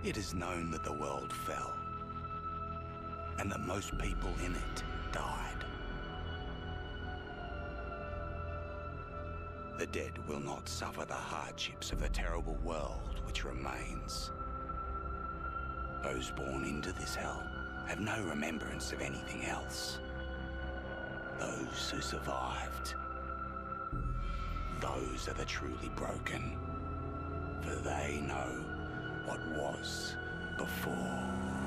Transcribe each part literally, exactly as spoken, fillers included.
It is known that the world fell, and that most people in it died. The dead will not suffer the hardships of the terrible world which remains. Those born into this hell have no remembrance of anything else. Those who survived, those are the truly broken, for they know what was before.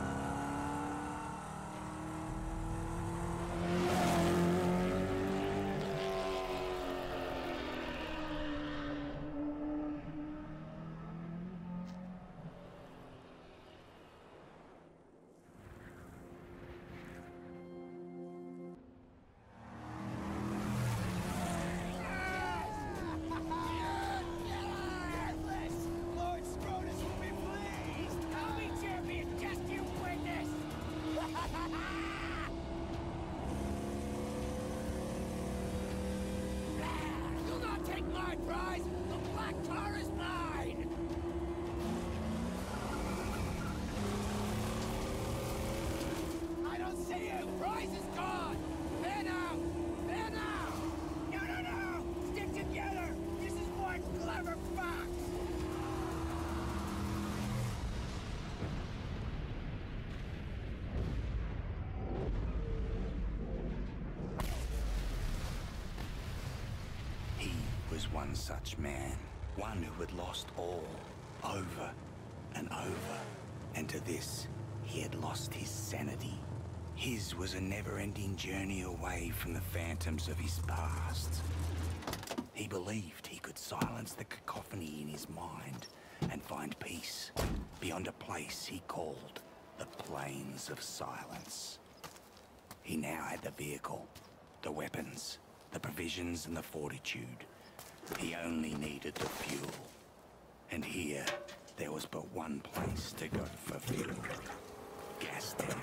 One such man, one who had lost all, over and over, and to this he had lost his sanity. His was a never-ending journey away from the phantoms of his past. He believed he could silence the cacophony in his mind and find peace beyond a place he called the Plains of Silence. He now had the vehicle, the weapons, the provisions and the fortitude. He only needed the fuel. And here, there was but one place to go for fuel. Gastown.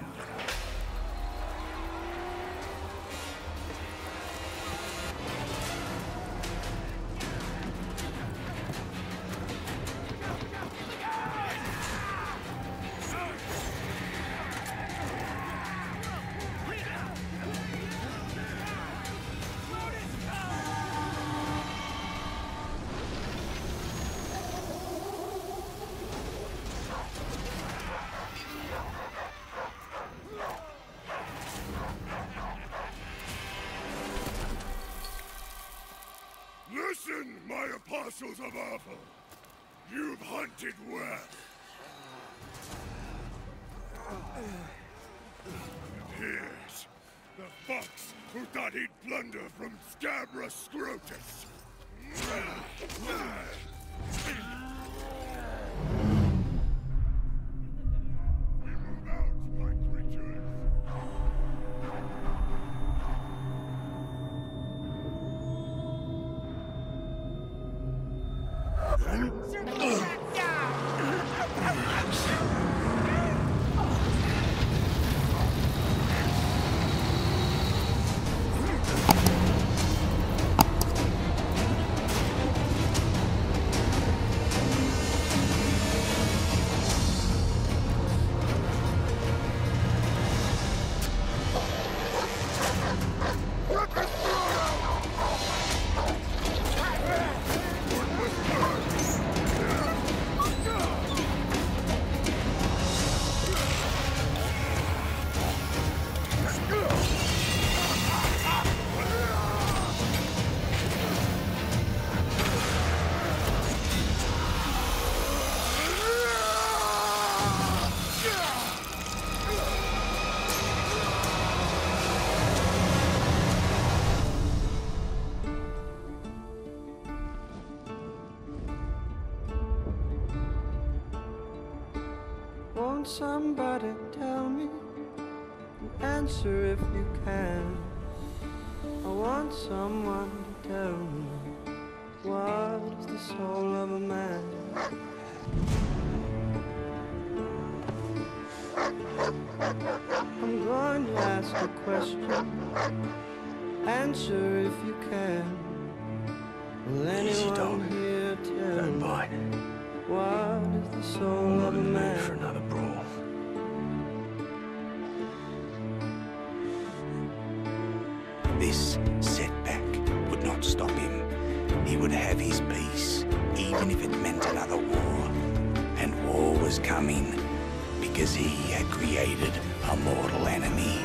Listen, my apostles of Ava! You've hunted well. Here's the fox who thought he'd plunder from Scabrous Scrotus. We move out, my creatures. Won't somebody tell me, answer if you can? I want someone to tell me, what is the soul of a man? I'm going to ask a question, answer if you can. Will anyone here tell Don't me bite. What is the soul of a man? For another brawl. This setback would not stop him. He would have his peace, even if it meant another war. And war was coming, because he had created a mortal enemy.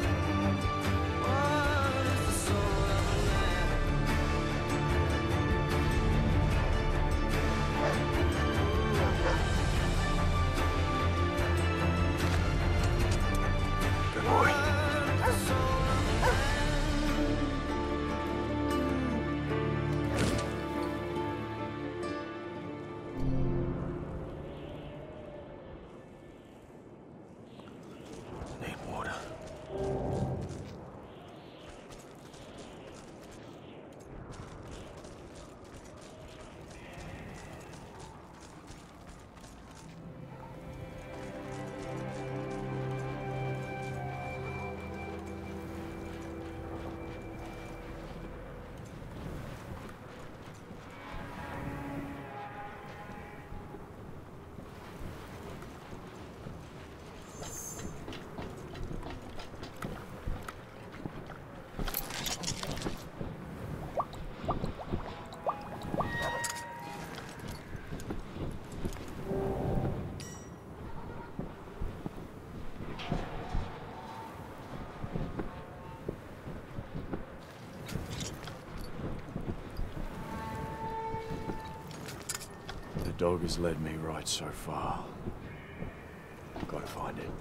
The dog has led me right so far. Gotta find it.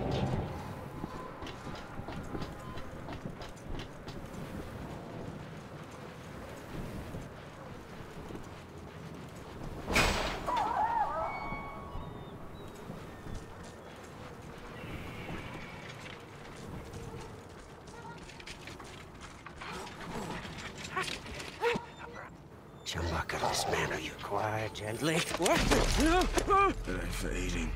Chumbucka, man, are you quiet, gently? What? No! Oh. It ain't for eating.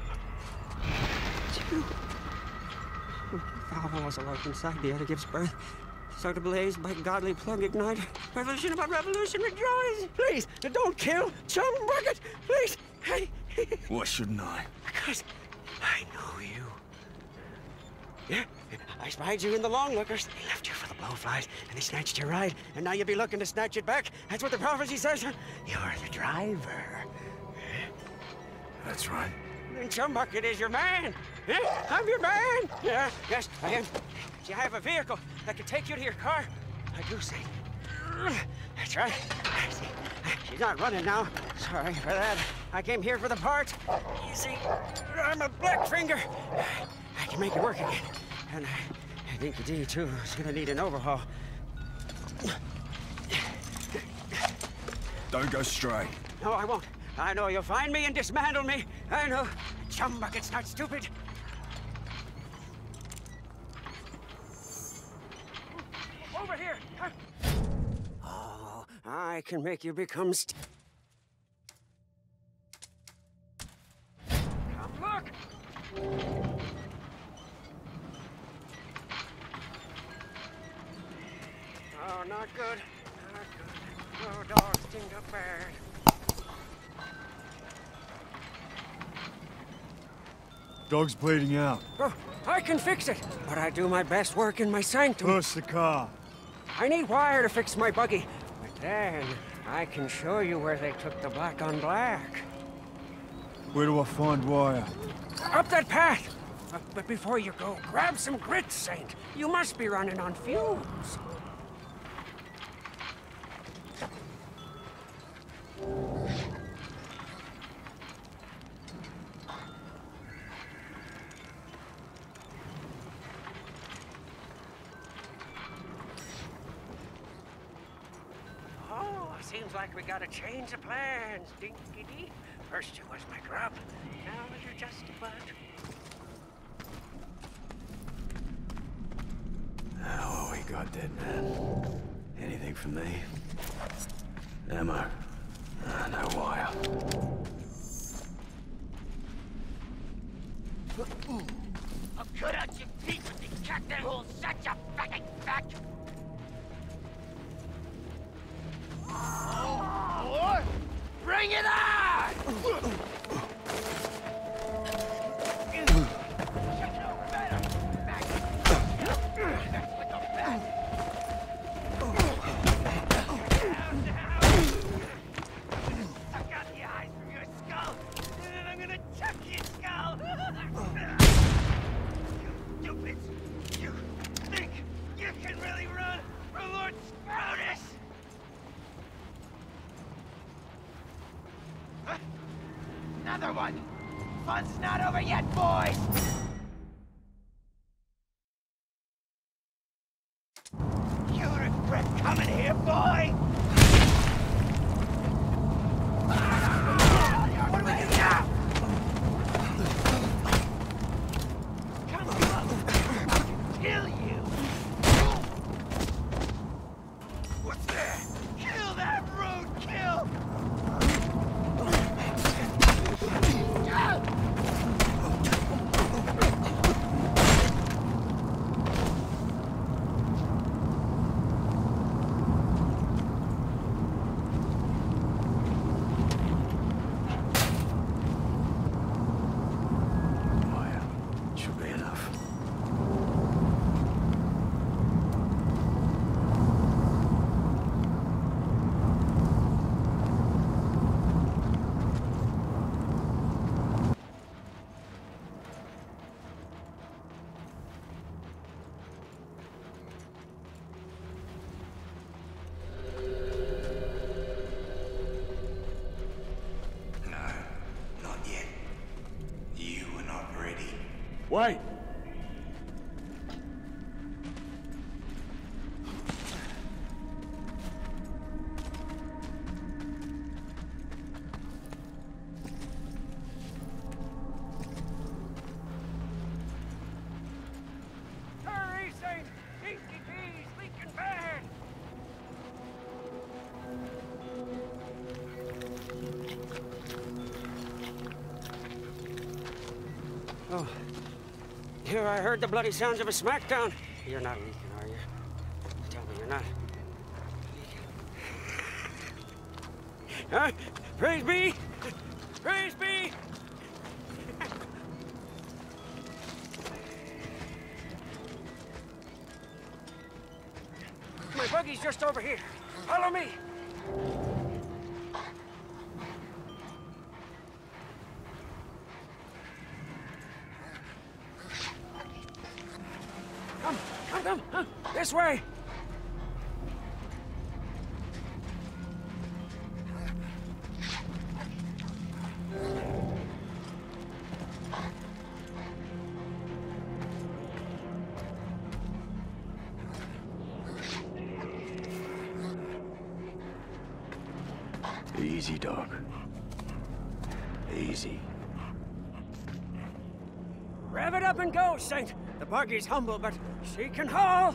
Power was awoke inside the earth gives birth. So to blaze by godly plug ignite. Revolution about revolution rejoice! Please, don't kill Chumbucka! Please! Hey! Why shouldn't I? Because I know you. Yeah, I spied you in the longlookers. They left you for the blowflies, and they snatched your ride, and now you'll be looking to snatch it back. That's what the prophecy says. You're the driver. That's right. Then Chumbucka is your man. Yeah, I'm your man. Yeah, yes, I am. See, I have a vehicle that can take you to your car. I do see. That's right. See, she's not running now. Sorry for that. I came here for the parts. You see, I'm a black finger. I can make it work again. And I think the D too is gonna need an overhaul. Don't go stray. No, I won't. I know you'll find me and dismantle me. I know. Chumbucket's not stupid. Over here. Oh, I can make you become st- Come look! Oh, not good. Not good. Oh, dogs sting up bad. Dog's bleeding out. Oh, I can fix it, but I do my best work in my sanctum. Push the car. I need wire to fix my buggy, but then I can show you where they took the black on black. Where do I find wire? Up that path! Uh, but before you go, grab some grits, Saint. You must be running on fumes. Oh, seems like we gotta change the plans, dinky-dee. First you was my grub, now you're just a bud. Oh, what we got, dead man? Anything for me? Ammo. Ah, no wire. I'll cut out your feet with the cat that holds such a fucking fat. Oh, boy! Bring it on! Another one! Fun's not over yet, boys! You regret coming here, boy! What do we do now? Come on! I can kill you! What's that? Kill that roadkill! Wait! Hurry, Saint! Stinky bees, leaking bad! Oh. Here, I heard the bloody sounds of a smackdown. You're not leaking, are you? Tell me you're not. Huh? Praise be! Praise be! My buggy's just over here. Follow me! Come, come, come, huh? This way! Easy, dog. Easy. Rev it up and go, Saint. The buggy's humble, but she can haul.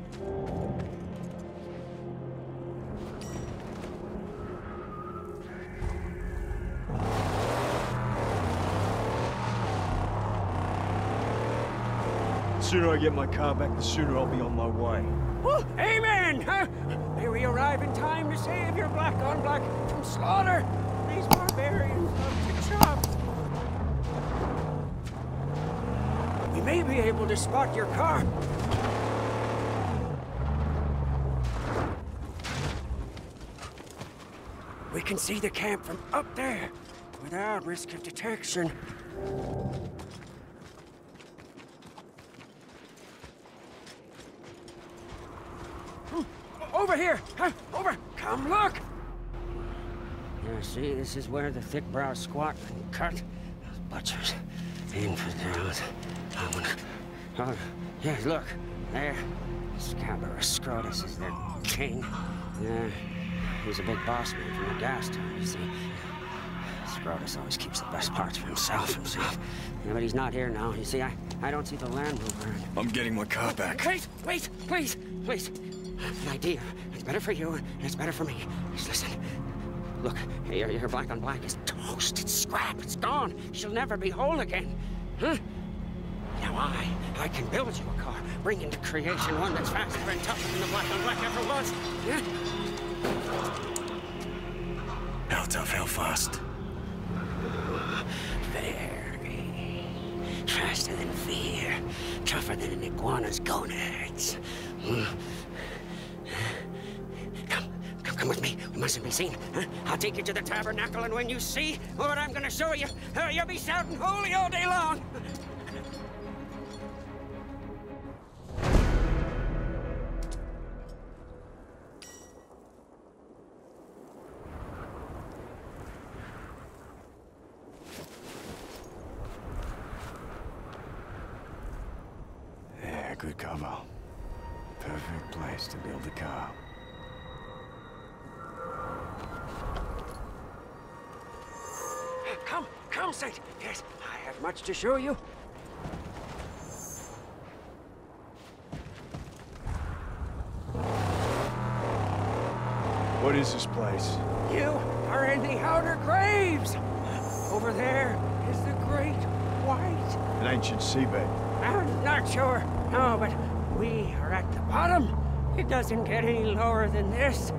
The sooner I get my car back, the sooner I'll be on my way. Woo, amen! Huh? May we arrive in time to save your black on black from slaughter. These barbarians love to chop. We may be able to spot your car. We can see the camp from up there without risk of detection. Over here! Huh? Over! Come look! Yeah, see, this is where the thick brow squat and cut. Those butchers, infidels. I wanna... Oh, yeah, look. There. Scabrous Scrotus is their king. Yeah, he's a big boss man from the gas tower, you see. Scrotus always keeps the best parts for himself, himself. Yeah, but he's not here now. You see, I, I don't see the Land Rover. I'm getting my car back. Wait, wait, please, please. An idea. It's better for you, and it's better for me. Just listen. Look, your, your black on black is toast. It's scrap. It's gone. She'll never be whole again. Huh? Now I, I can build you a car, bring into creation one that's faster and tougher than the black on black ever was. Yeah? How tough, how fast? tougher than an iguana's gonads. Mm. Come, come, come with me. We mustn't be seen. Huh? I'll take you to the tabernacle, and when you see what I'm gonna show you, uh, you'll be shouting holy all day long. Yeah, good cover. Perfect place to build a car. Come, come, Saint. Yes, I have much to show you. What is this place? You are in the outer graves. Over there is the Great White. An ancient seabed. I'm not sure. No, but we are at the bottom. It doesn't get any lower than this.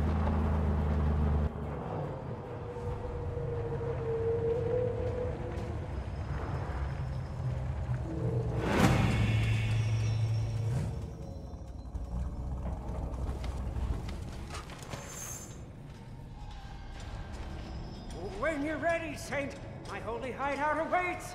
When you're ready, Saint, my holy hideout awaits.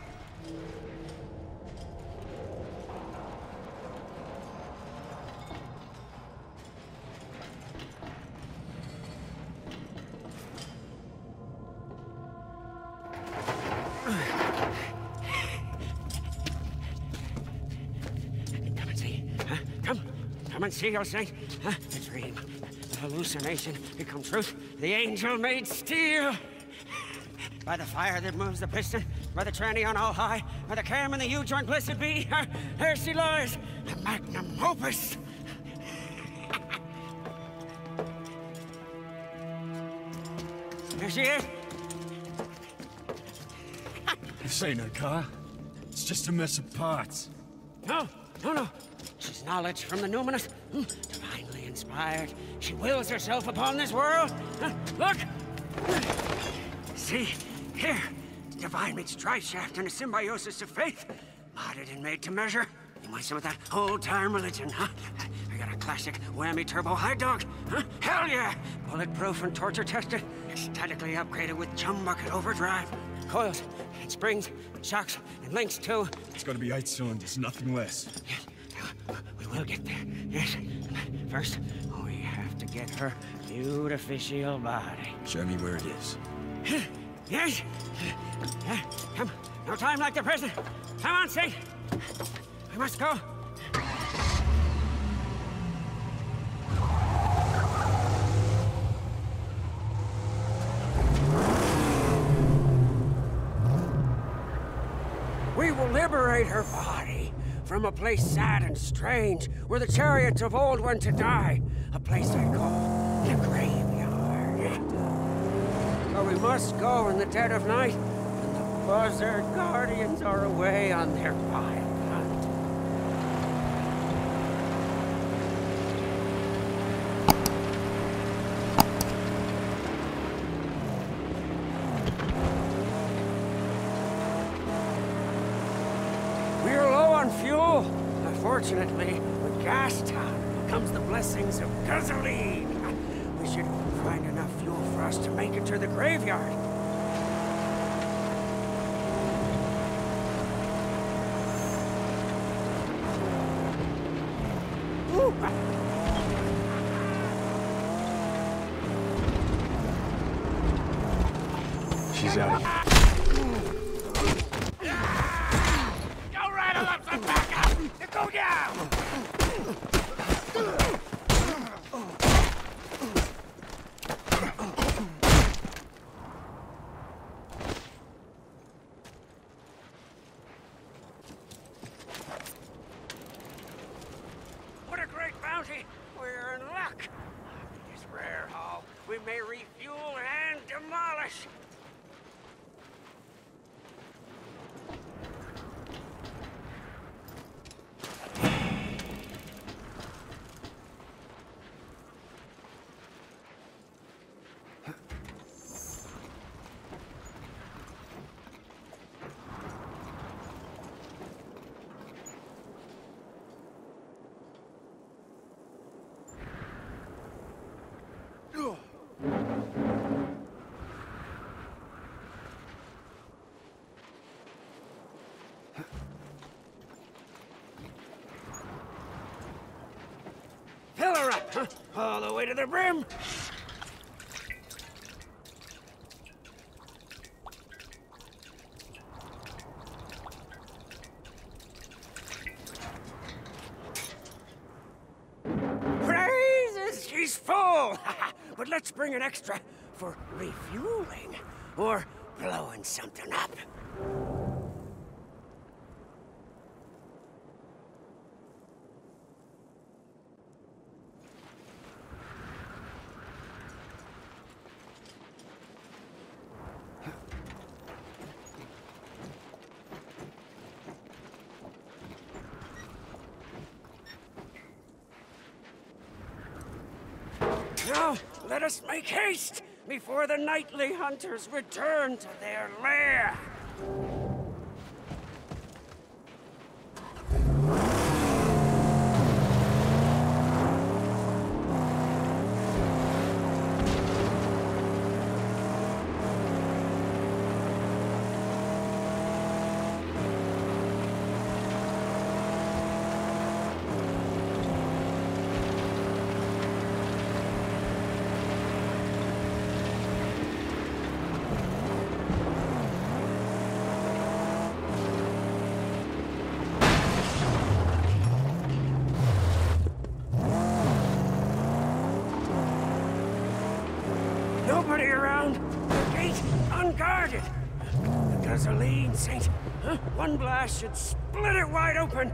Come and see. Huh? Come. Come and see your Saint. Huh? The dream. The hallucination become truth. The angel made steel. By the fire that moves the piston, by the tranny on all high, by the cam and the U-joint blessed be, uh, there she lies, the Magnum Opus. There she is. This ain't a car. It's just a mess of parts. No, no, no. She's knowledge from the numinous, hmm, divinely inspired. She wills herself upon this world. Uh, look! See? Here, divine meets tri-shaft in a symbiosis of faith. Modded and made to measure. You want some of that old-time religion, huh? I got a classic whammy turbo high dog, huh? Hell yeah! Bulletproof and torture tested. Statically upgraded with chum bucket overdrive. Coils and springs, shocks and links too. It's gotta be eight cylinders, nothing less. Yes, we will get there. Yes. First, we have to get her beautificial body. Show me where it is. Yes? Yeah, come. No time like the present. Come on, Saint. We must go. We will liberate her body from a place sad and strange, where the chariots of old went to die. A place I call the graveyard. But we must go in the dead of night, when the buzzard guardians are away on their wild hunt. We're low on fuel. Unfortunately, with gas time comes the blessings of gasoline. We should find enough fuel for us to make it to the graveyard. Ooh. She's out. Go rattle up some backup! Go down! What a great bounty! We're in luck! This rare haul, we may refuel and demolish! Huh? All the way to the brim. Praises, she's full. But let's bring an extra for refueling or blowing something up. Now, let us make haste before the nightly hunters return to their lair. Nobody around. The gate unguarded. The gasoline, Saint. Huh? One blast should split it wide open.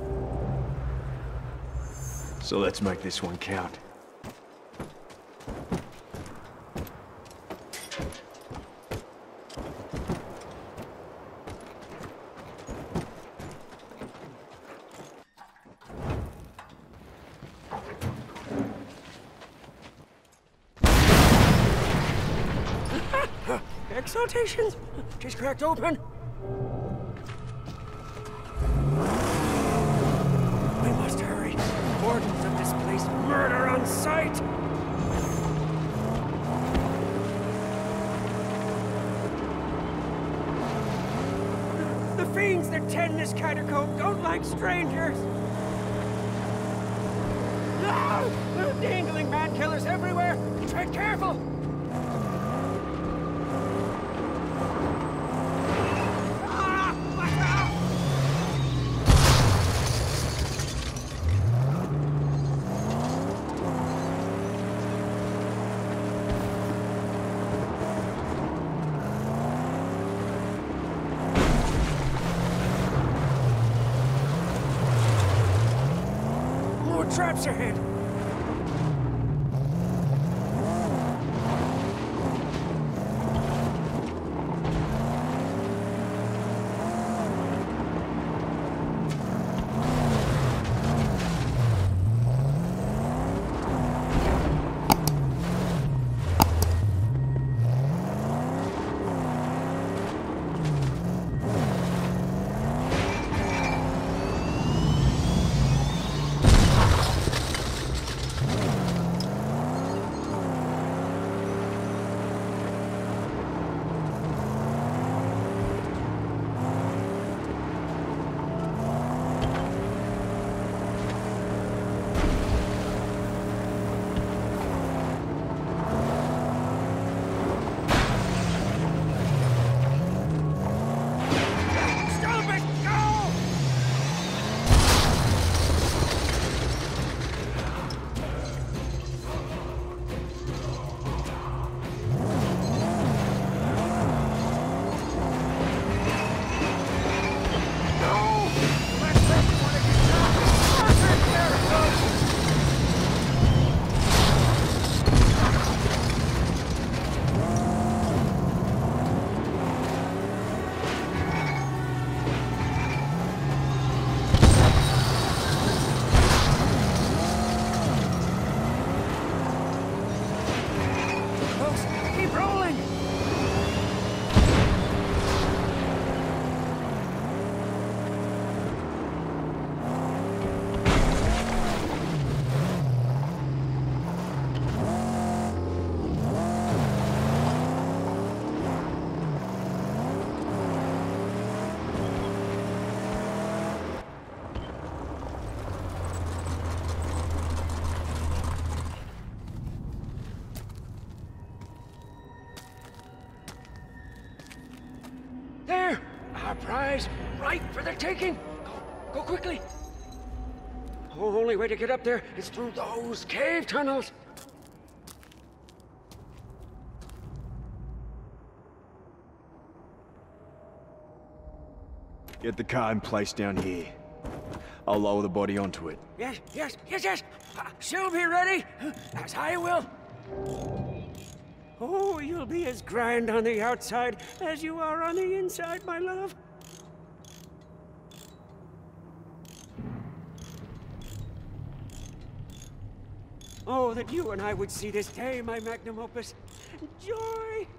So let's make this one count. Exaltations! She's cracked open. We must hurry. Wardens of this place murder on sight. The fiends that tend this catacomb don't like strangers. No! There are dangling man-killers everywhere. Tread careful. Traps ahead. prize, ripe for the taking. Go, go quickly. The only way to get up there is through those cave tunnels. Get the car in place down here. I'll lower the body onto it. Yes, yes, yes, yes. Uh, she'll be ready, as I will. Oh, you'll be as grand on the outside as you are on the inside, my love. Oh, that you and I would see this day, my Magnum Opus. Joy!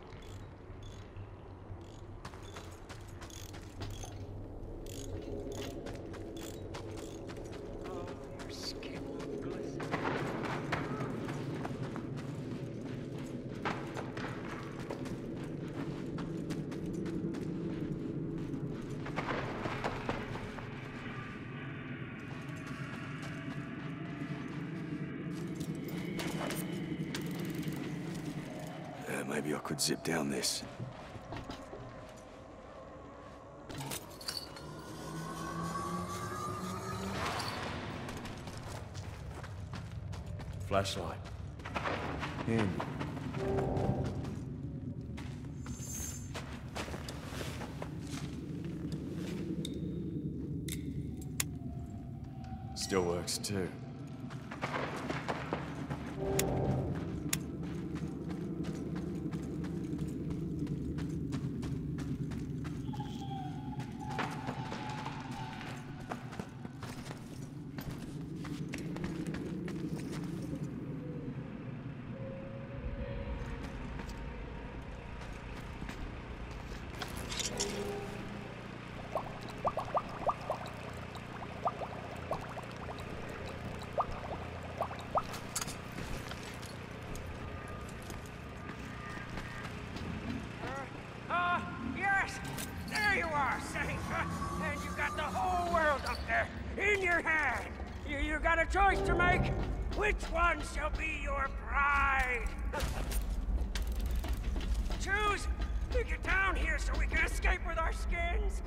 Oh, your skin will glisten. Uh, maybe I could zip down this. Flashlight. Handy. Still works too. And you got the whole world up there, in your hand. You, you got a choice to make. Which one shall be your pride? Choose! To get down here so we can escape with our skins.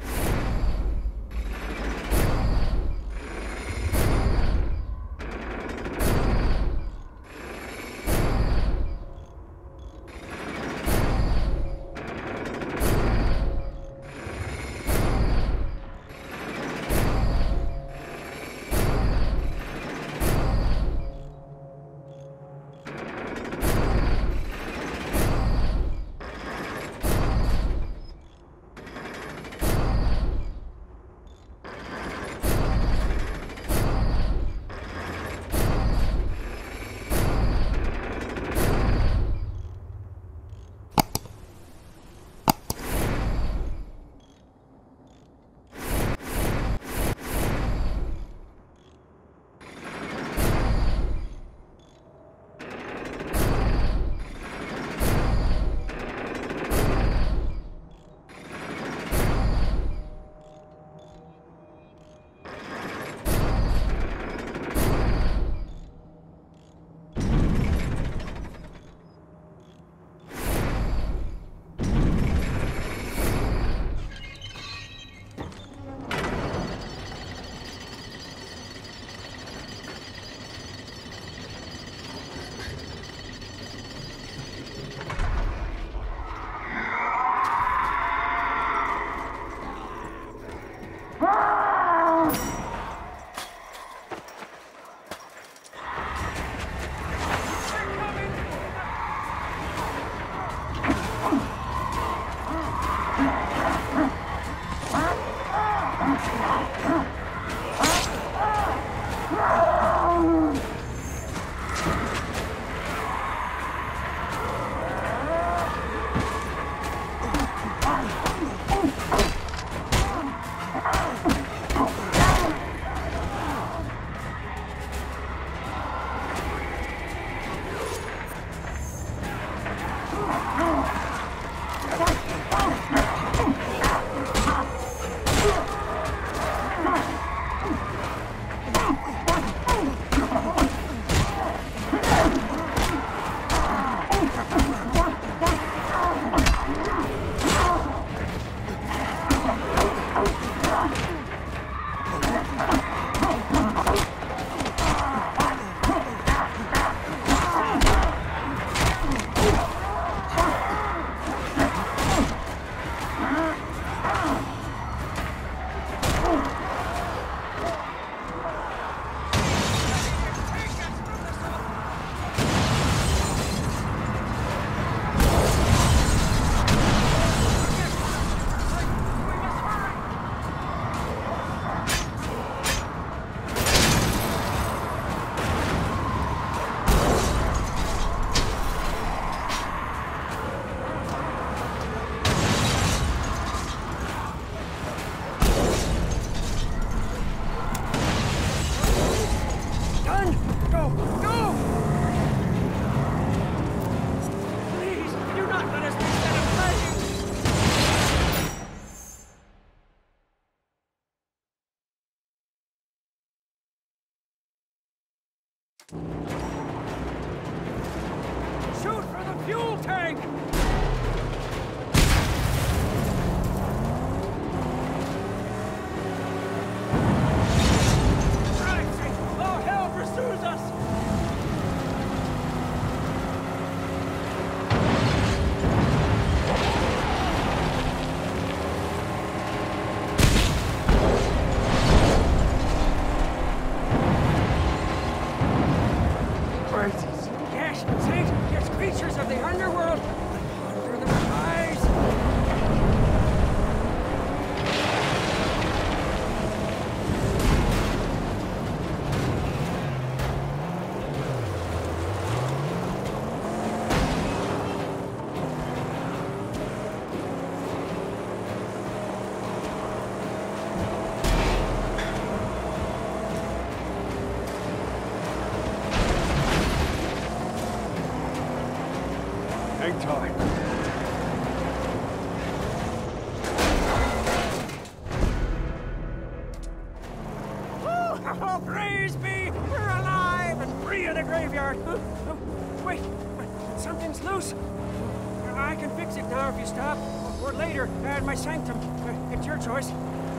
Shoot for the fuel tank! Oh, hell pursues us! Yes, Saint, it's creatures of the underworld. Under the skies. Hang tight. Oh, praise be! We're alive and free of the graveyard. Oh, oh, wait, something's loose. I can fix it now if you stop, or later at my sanctum. It's your choice.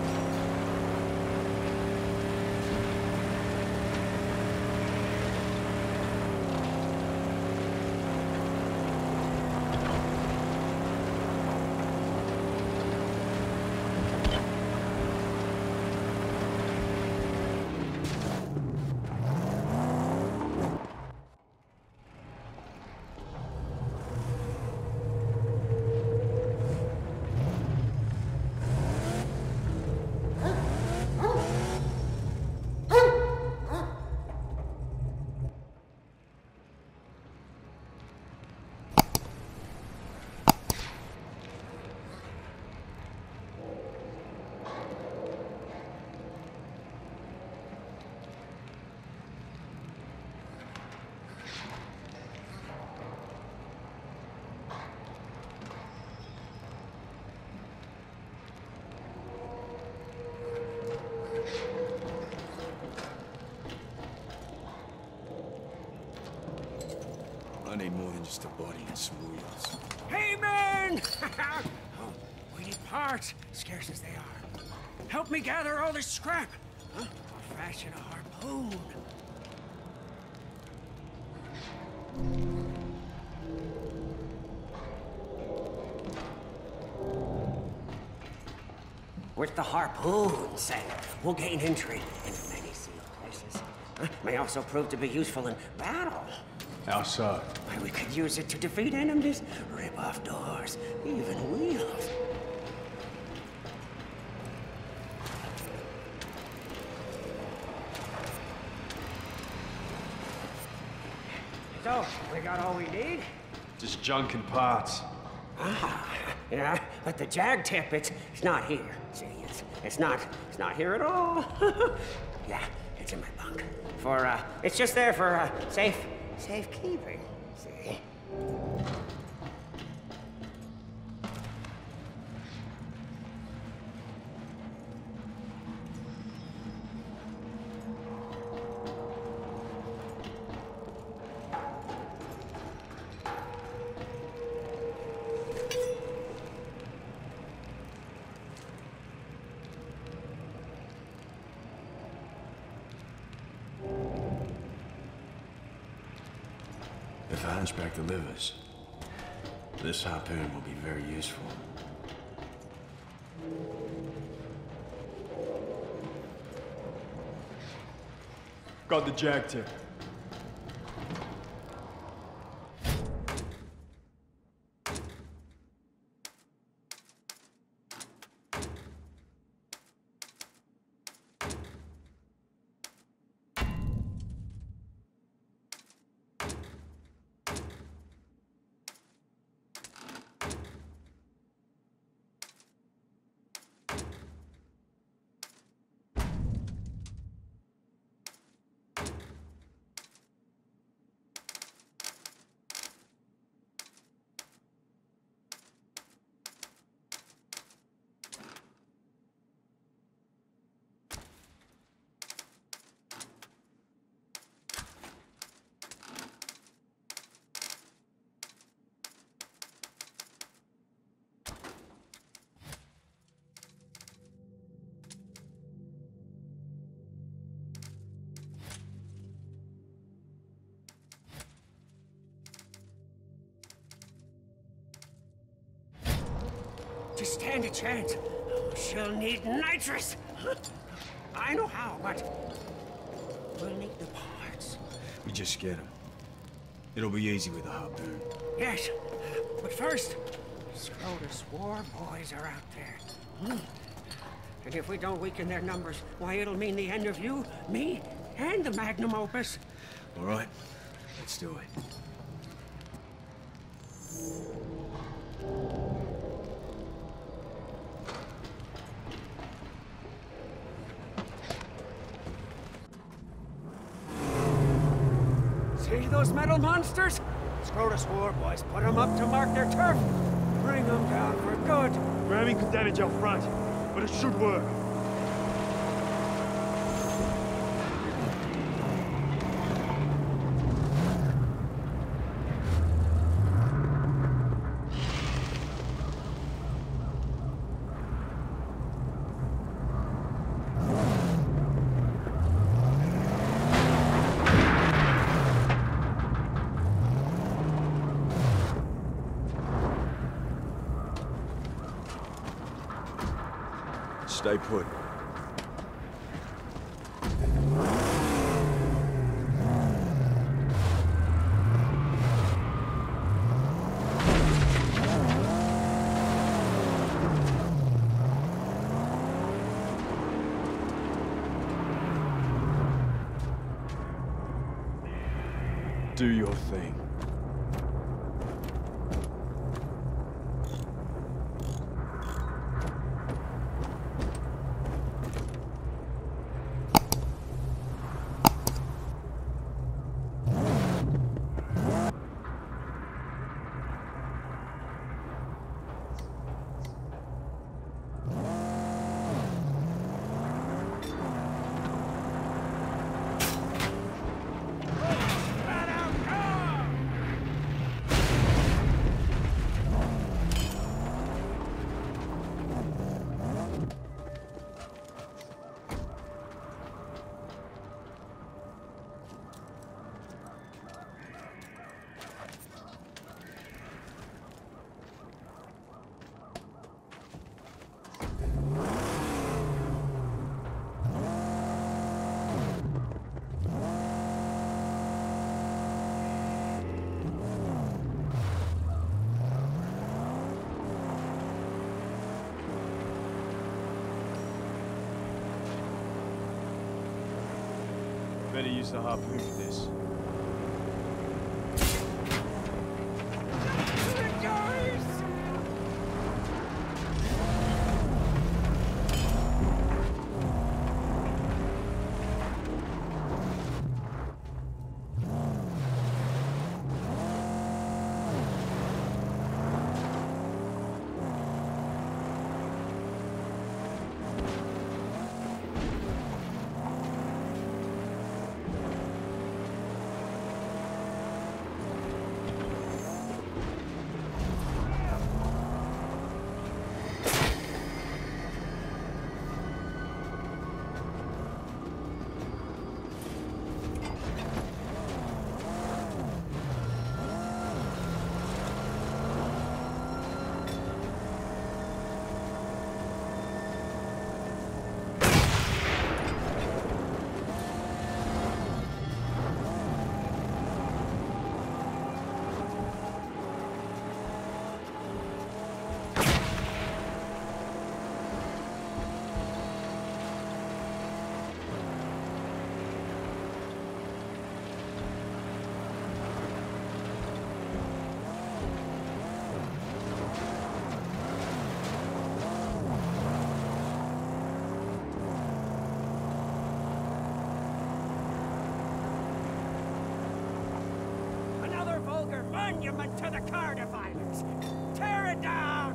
I need more than just a body and some wheels. Hey, man! Oh, we need parts, scarce as they are. Help me gather all this scrap. Huh? I'll fashion a harpoon. With the harpoon, say, we'll gain entry into many sealed places. Huh? May also prove to be useful in battle. How so? Why, we could use it to defeat enemies, rip off doors, even wheels. So, we got all we need? Just junk and parts. Ah, yeah, but the jag tip, it's, it's not here. See, it's, it's not, it's not here at all. Yeah, it's in my bunk. For, uh, it's just there for, uh, safe, safekeeping, see? If a hunchback delivers, this harpoon will be very useful. Got the jag tip. to stand a chance. She'll need nitrous. I know how, but we'll need the parts. We just get them. It'll be easy with a harpoon. Yes, but first, Scrotus war boys are out there. Hmm. And if we don't weaken their numbers, why, it'll mean the end of you, me, and the Magnum Opus. All right, let's do it. See those metal monsters? Scrotus war boys put them up to mark their turf. Bring them down for good. Ramming could damage our front, but it should work. Stay put. Do your thing. Better use the harpoon for this. Monument to the Carter violence. Tear it down!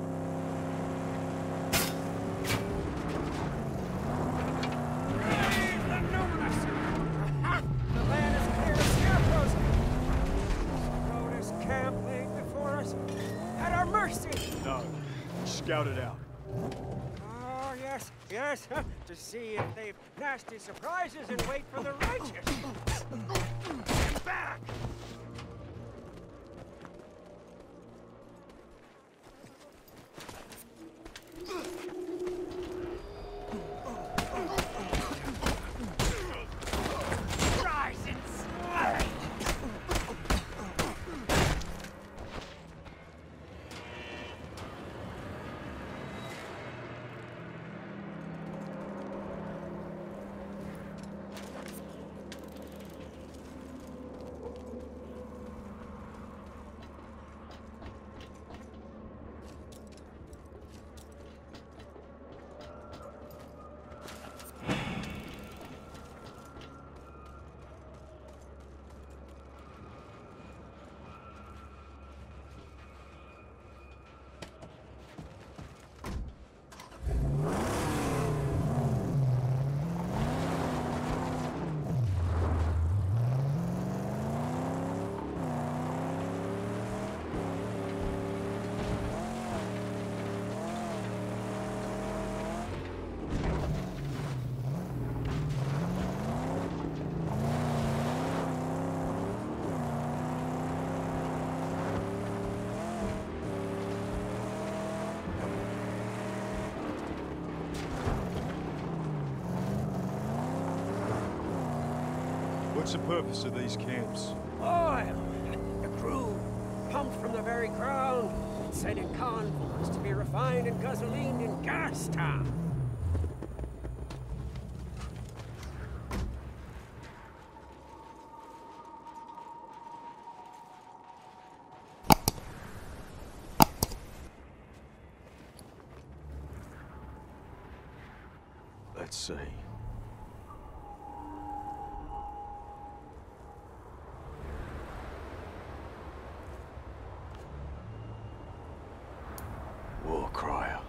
Raise the numinous! Aha! The land is clear of scarecrows! Scrotus camp laid before us at our mercy! No. Scout it out. Oh, yes, yes, huh? To see if they've nasty surprises and wait for the righteous. Get back! What's the purpose of these camps? Oil! The crude, pumped from the very ground, sent in convoys to be refined and gasolined in Gastown. Let's see. War crier.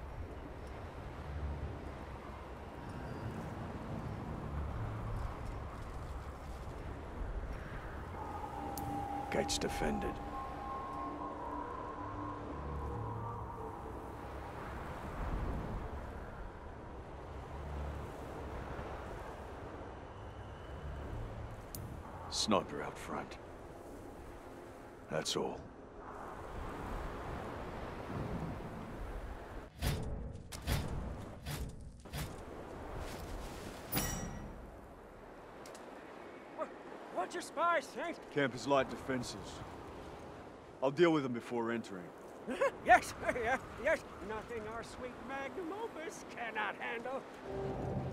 Gates defended. Sniper out front. That's all. What's your spy, Saint? Camp is light defenses. I'll deal with them before entering. Yes, yeah, yes. Nothing our sweet Magnum Opus cannot handle.